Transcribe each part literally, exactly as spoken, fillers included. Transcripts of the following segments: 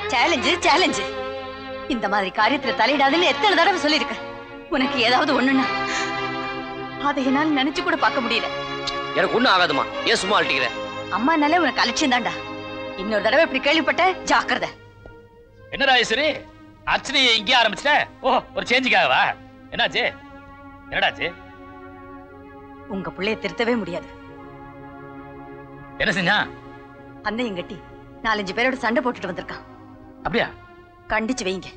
Challenge challenge இந்த மாதிரி காரியத்துல தலையிடாதுன்னு எத்தனை தடவை சொல்லிருக்க. உனக்கு ஏதாவது ஒண்ணுன்னா அதை என்னால நினைச்சு கூட பார்க்க முடியல. எனக்கு ஒண்ணும் ஆகாதுமா, ஏன் சும்மா அழட்டிக்கிற? அம்மானாலே உனக்கு அலட்சியம் தான்டா. இன்னொரு தடவை இப்படி கேள்விப்பட்ட ஜாக்கிரதை. என்ன ராஜேஸ்வரி, அர்ச்சனையை இங்கே ஆரம்பிச்சிட்ட? ஓ, ஒரு சேஞ்சுக்காகவா? என்னாச்சு? என்னடாச்சு? உங்க பிள்ளைய திருத்தவே முடியாது. என்ன செஞ்சா? அந்த எங்கட்டி நாலஞ்சு பேரோட சண்டை போட்டுட்டு வந்திருக்கான். அப்படியா? கண்டிச்சு வைங்க.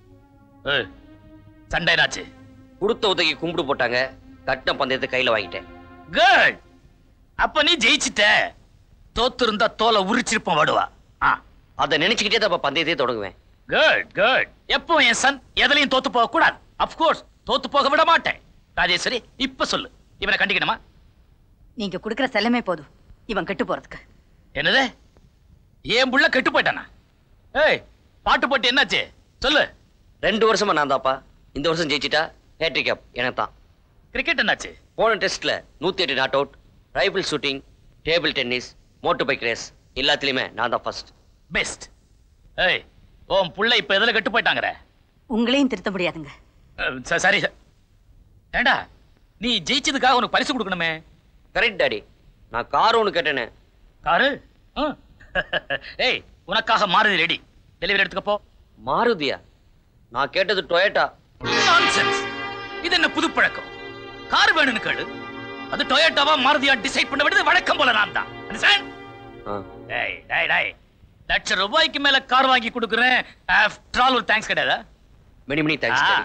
சண்டை என்னாச்சு? கொடுத்த உதவி கும்பிடு போட்டாங்க, கட்டின பந்தயத்தை கையில வாங்கிட்டேன். குட். அப்ப நீ ஜெயிச்சிட்ட. தோத்து இருந்தா தோலை உரிச்சிருப்போம் வடுவா. அதை நினைச்சுக்கிட்டே தான் பந்தயத்தையே தொடங்குவேன். Good good. எப்போ என் சன் எதுலயும் தோத்து போக கூடாது. அப்கோர்ஸ் தோத்து போக விட மாட்டேன். ராஜேஸ்வரி, இப்ப சொல்லு, இவனை கண்டிக்கணுமா? நீங்க குடுக்கிற செல்லமே போதும் இவன் கெட்டு போறதுக்கு. என்னது? ஏன் புள்ள கெட்டு போயிட்டானா? ஏய், பாட்டு போட்டு என்னாச்சு சொல்லு. ரெண்டு வருஷமா நான் தான்ப்பா. இந்த வருஷம் ஜெயிச்சிட்டா ஹேட்ரிக் கப் எனக்கு தான். கிரிக்கெட் என்னாச்சு? போன டெஸ்ட்ல நூத்தி எட்டு not out, rifle shooting, table tennis, motor bike race எல்லாத்துலயுமே நான் தான் ஃபர்ஸ்ட். பெஸ்ட். ஏய், ஓம் புள்ள இப்ப எதுல கெட்டு போயிட்டாங்கற? உங்களையும் திருத்த முடியாதுங்க. சரி. ஏண்டா, நீ ஜெயிச்சதுக்காக உனக்கு பரிசு கொடுக்கணுமே. Correct daddy. நான் கார் ஒன்னு கேட்டேனே. காரு? ஏய், உனக்காக மாருதி ரெடி. டெலிவரி எடுத்துக்க போ. மாருதியா? நான் கேட்டது டொயோட்டா. நான்சென்ஸ். இது என்ன புது பழக்கம்? கார் வேணும்னு கேளு. அது டொயோட்டாவா மாருதியா டிசைட் பண்ண வேண்டியது வழக்கம் போல நான் தான். அண்டர்ஸ்டாண்ட்? டேய் டேய் டேய். லட்சம் ரூபாய்க்கு மேல கார் வாங்கி கொடுக்குறேன். ஆஃப்டர் ஆல் ஒரு தேங்க்ஸ் கிடையாதா? Many many thanks daddy.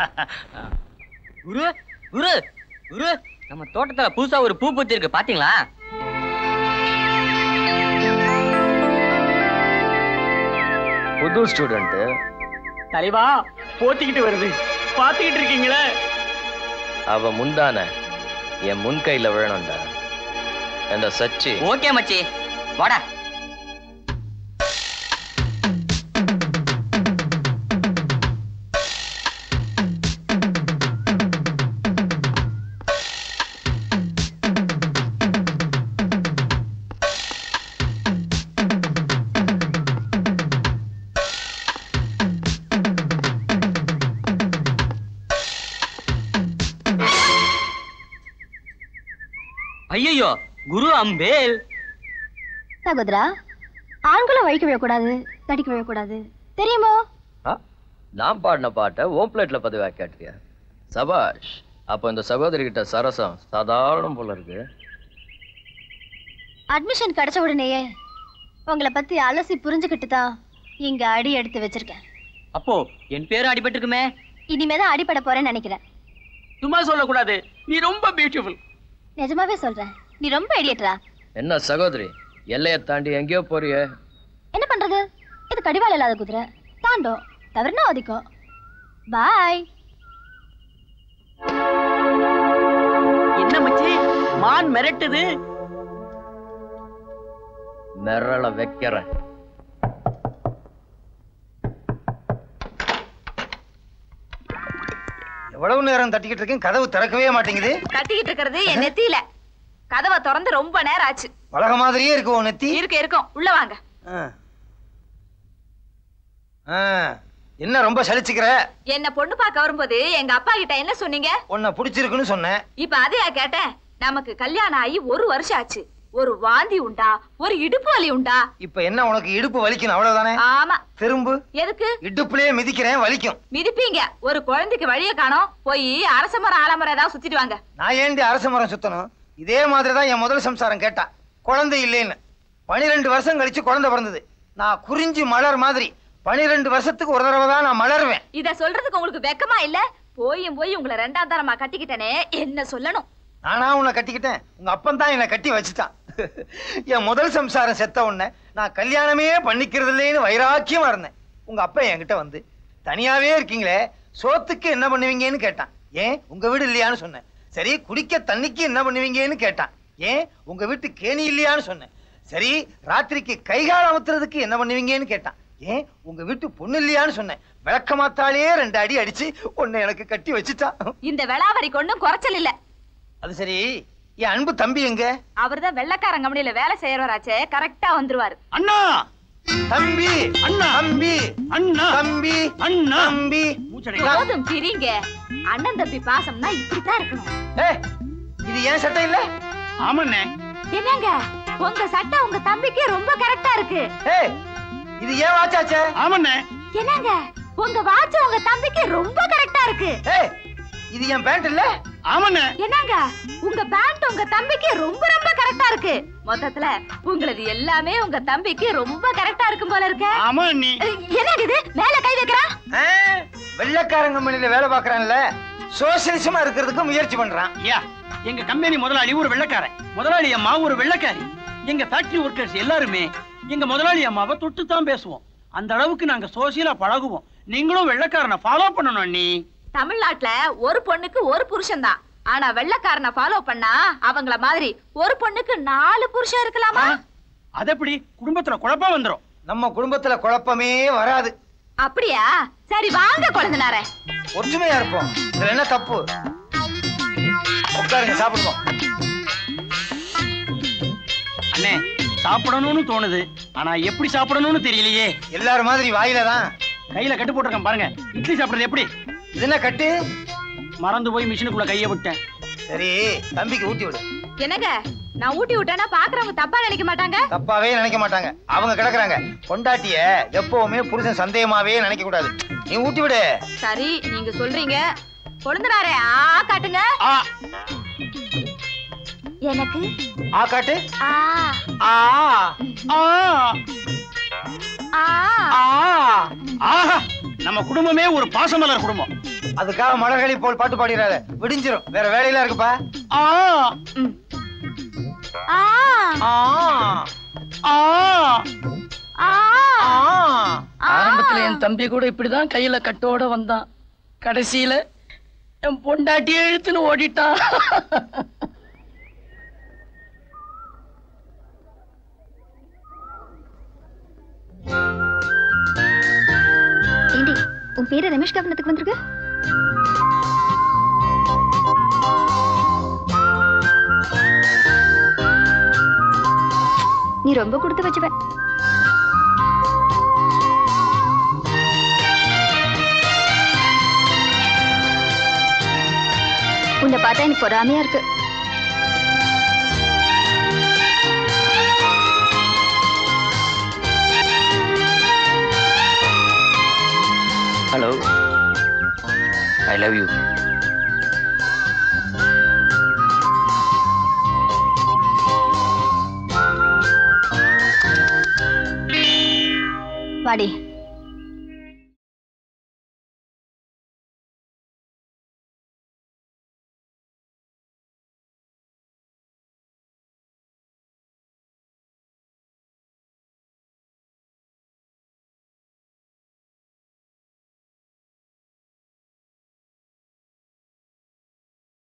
Guru Guru Guru, நம்ம தோட்டத்துல புதுசா ஒரு பூ பூத்தி இருக்கு, பாத்தீங்களா? புது ஸ்டூடெண்ட் தலைவா போத்திக்கிட்டு வருது, பாத்துக்கிட்டு இருக்கீங்களே. அவ முந்தான என் முன் கையில விழணும்டா. அந்த சச்சி. ஓகே மச்சி, வாடா. ஐயோ, குரு அம்பேல். சகோதரா, ஆண்களை வழிக்க விடக்கூடாது, தடிக்க விடக்கூடாது, தெரியுமோ? நான் பாடின பாட்டை ஓம் பிளேட்ல பதிவா கேட்டியா? சபாஷ். அப்போ இந்த சகோதரி கிட்ட சரசம் சாதாரணம் போல இருக்கு. அட்மிஷன் கிடைச்ச உடனேயே உங்களை பத்தி அலசி புரிஞ்சுக்கிட்டு தான் இங்க அடி எடுத்து வச்சிருக்கேன். அப்போ என் பேரு அடிபட்டிருக்குமே. இனிமேதான் அடிபட போறேன்னு நினைக்கிறேன். சும்மா சொல்லக்கூடாது, நீ ரொம்ப பியூட்டிஃபுல். நிஜமாவே சொல்றேன், நீ ரொம்ப ஐடியேட்டரா. என்ன சகோதரி, எல்லையை தாண்டி எங்கேயோ போறிய? என்ன பண்றது, இது கடிவாளம் இல்லாத குதிரை, தாண்டோ தவறுனா அதிகம். பாய். என்ன மச்சி, மான் மிரட்டுது. மிரள வைக்கிறேன். எவ்வளவு நேரம் தட்டிக்கிட்டு இருக்கேன், கதவு திறக்கவே மாட்டேங்குது. தட்டிக்கிட்டு இருக்கிறது என் நெத்தியில. கதவை திறந்து ரொம்ப நேரம் ஆச்சு. உலக மாதிரியே இருக்கு உன் நெத்தி. இருக்கு இருக்கும், உள்ள வாங்க. என்ன ரொம்ப சலிச்சுக்கிற? என்ன பொண்ணு பார்க்க வரும்போது எங்க அப்பா கிட்ட என்ன சொன்னீங்க? உன்னை பிடிச்சிருக்குன்னு சொன்னேன். இப்ப அதையா கேட்டேன். நமக்கு கல்யாணம் ஆகி ஒரு வருஷம் ஆச்சு. ஒரு வாந்தி உண்டா, ஒரு இடுப்பு வலி உண்டா? இப்ப என்ன உனக்கு இடுப்பு வலிக்கணும் அவ்வளவுதானே? ஆமா. திரும்பு. எதுக்கு? இடுப்புலயே மிதிக்கிறேன், வலிக்கும். மிதிப்பீங்க. ஒரு குழந்தைக்கு வழிய காணோம், போய் அரச மரம் ஆலமரம் ஏதாவது சுத்திட்டு வாங்க. நான் ஏண்டி அரச மரம் சுத்தணும்? இதே மாதிரிதான் என் முதல் சம்சாரம் கேட்டா, குழந்தை இல்லைன்னு. பனிரெண்டு வருஷம் கழிச்சு குழந்தை பிறந்தது. நான் குறிஞ்சி மலர் மாதிரி பனிரெண்டு வருஷத்துக்கு ஒரு தடவை தான் நான் மலருவேன். இத சொல்றதுக்கு உங்களுக்கு வெக்கமா இல்ல? போயும் போய் உங்களை ரெண்டாம் தரமா கட்டிக்கிட்டனே, என்ன சொல்லணும்? நானா உன்னை கட்டிக்கிட்டேன்? உங்க அப்பன் தான் என்னை கட்டி வச்சுட்டான். என் முதல் சம்சாரம் செத்த உடனே நான் கல்யாணமே பண்ணிக்கிறது இல்லைன்னு வைராக்கியமா இருந்தேன். உங்க அப்பா என்கிட்ட வந்து, தனியாவே இருக்கீங்களே, சோத்துக்கு என்ன பண்ணுவீங்கன்னு கேட்டான். ஏன் உங்க வீடு இல்லையான்னு சொன்னேன். சரி, குடிக்க தண்ணிக்கு என்ன பண்ணுவீங்கன்னு கேட்டான். ஏன் உங்க வீட்டு கேணி இல்லையான்னு சொன்னேன். சரி, ராத்திரிக்கு கைகால் அமுத்துறதுக்கு என்ன பண்ணுவீங்கன்னு கேட்டான். ஏன் உங்க வீட்டு பொண்ணு இல்லையான்னு சொன்னேன். விளக்கமாத்தாலே ரெண்டு அடி அடிச்சு உன்னை எனக்கு கட்டி வச்சுட்டான். இந்த வெளாவரி கொண்டும் குறைச்சல் இல்ல. அது சரி, என் அன்பு தம்பி எங்க? அவர்தான் வெள்ளக்காரன் கம்பெனியில வேலை செய்யறவராச்சே, கரெக்டா வந்துருவாரு. அண்ணா, தம்பி அண்ணா தம்பி அண்ணா தம்பி அண்ணா தம்பி போதும் பிரிங்க. அண்ணன் தம்பி பாசம்னா இப்படித்தான் இருக்கணும். ஏய் இது ஏன் சட்டை இல்ல? ஆமாண்ணே. என்னங்க உங்க சட்டை உங்க தம்பிக்கு ரொம்ப கரெக்டா இருக்கு. ஏய் இது ஏன் வாட்சாச்சே? ஆமாண்ணே. என்னங்க உங்க வாட்ச் உங்க தம்பிக்கு ரொம்ப கரெக்டா இருக்கு. ஏய் இது ஏன் பேண்ட் இல்ல? ஆமாண்ணே. என்னங்க உங்க பேண்ட் உங்க தம்பிக்கு ரொம்ப ரொம்ப கரெக்டா இருக்கு. மொத்தத்துல உங்களது எல்லாமே உங்க தம்பிக்கு ரொம்ப கரெக்டா இருக்கும் போல இருக்கு. ஆமா அண்ணி. என்னங்க இது மேல கை வைக்கறான்? வெள்ளக்காரங்க கம்பெனில வேலை பார்க்கறான்ல, சோசியலிசமா இருக்கிறதுக்கு முயற்சி பண்றான். யா எங்க கம்பெனி முதலாளி ஒரு வெள்ளக்காரன், முதலாளி அம்மா ஒரு வெள்ளக்காரி. எங்க ஃபேக்டரி ஒர்க்கர்ஸ் எல்லாருமே எங்க முதலாளி அம்மாவை தொட்டு தான் பேசுவோம். அந்த அளவுக்கு நாங்க சோசியலா பழகுவோம். நீங்களும் வெள்ளக்காரனை ஃபாலோ பண்ணணும் அண்ணி. தமிழ்நாட்டுல ஒரு பொண்ணுக்கு ஒரு புருஷன் தான். ஆனா வெள்ளக்காரனை ஃபாலோ பண்ணா அவங்கள மாதிரி ஒரு பொண்ணுக்கு நாலு புருஷன் இருக்கலாமா? அது எப்படி? குடும்பத்துல குழப்பம் வந்துரும். நம்ம குடும்பத்துல குழப்பமே வராது. அப்படியா? சரி வாங்க குழந்தனாரே, ஒற்றுமையா இருப்போம். இதுல என்ன தப்பு? உட்காருங்க, சாப்பிடுவோம். அண்ணே சாப்பிடணும்னு தோணுது, ஆனா எப்படி சாப்பிடணும்னு தெரியலையே. எல்லாரும் மாதிரி வாயில தான். கையில கட்டு போட்டிருக்கேன் பாருங்க. இட்லி சாப்பிடுறது எப்படி? இது என்ன கட்டு? மறந்து போய் மிஷினுக்குள்ள கைய விட்டேன். சரி தம்பிக்கு ஊட்டி விடு. என்னங்க நான் ஊட்டி விட்டேன்னா பாக்குறவங்க தப்பா நினைக்க மாட்டாங்க? தப்பாவே நினைக்க மாட்டாங்க. அவங்க கிடக்குறாங்க. பொண்டாட்டிய எப்பவுமே புருஷன் சந்தேகமாவே நினைக்க கூடாது. நீ ஊட்டி விடு. சரி நீங்க சொல்றீங்க. கொழுந்தனாரே ஆ காட்டுங்க. ஆ எனக்கு ஆ காட்டு. ஆ ஆ ஆ ஆ ஆ. ஆஹா நம்ம குடும்பமே ஒரு பாசமலர் குடும்பம். அதுக்காக மலர்களி போல் பாட்டு பாடிறாரு. விடிஞ்சிரும். வேற வேலையில இருக்குப்பா. ஆ ஆ ஆ ஆ ஆரம்பத்துல என் தம்பி கூட இப்படிதான் கையில கட்டோட வந்தான். கடைசியில என் பொண்டாட்டி எழுத்துன்னு ஓடிட்டான். ஏண்டி உன் பேரு ரமேஷ் கவனத்துக்கு வந்திருக்கு? நீ ரொம்ப கொடுத்து வச்சுவ. உன்னை பார்த்தா எனக்கு பொறாமையா இருக்கு. Hello, I love you.